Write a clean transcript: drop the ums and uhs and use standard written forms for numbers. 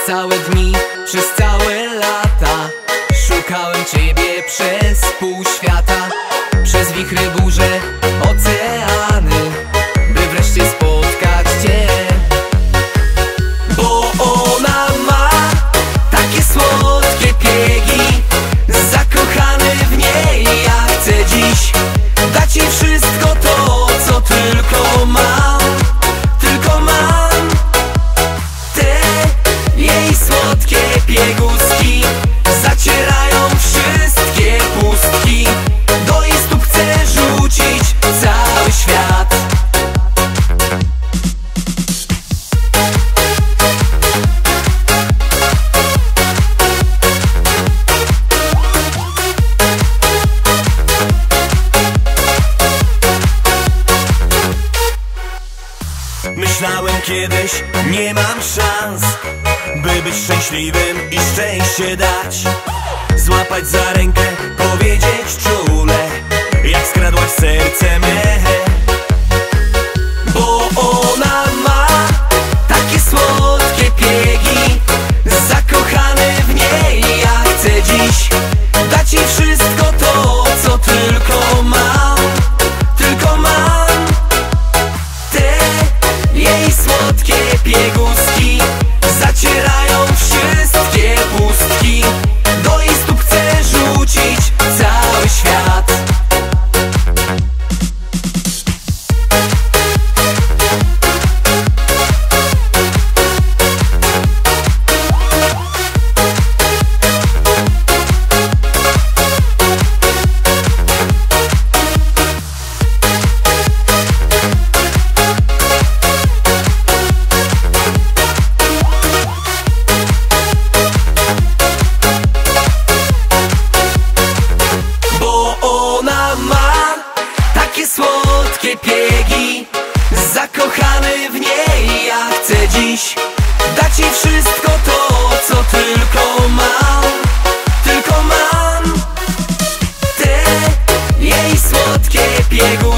całe dni, przez całe lata szukałem ciebie przez pół świata, przez wichry, burze, oceany, by wreszcie spotkać cię. Bo ona ma takie słodkie piegi, zakochany w niej ja chcę dziś dać jej wszystko to, co tylko mam. Tylko mam te jej słodkie piegustki, zacierają wszystkie pustki. Do jej stóp chcę rzucić cały świat. Myślałem kiedyś, nie mam szans, by być szczęśliwym i szczęście dać. Złapać za rękę, powiedzieć czule, jak skradłaś serce me. Bo ona ma takie słodkie piegi, zakochany w niej ja chcę dziś dać jej wszystko to, co tylko mam. Tylko mam te jej słodkie piegustki, zacierają wszystkie pustki. Do jej stóp chcę rzucić cały świat. Słodkie piegi, zakochany w niej ja chcę dziś dać jej wszystko to, co tylko mam. Tylko mam te jej słodkie piegi.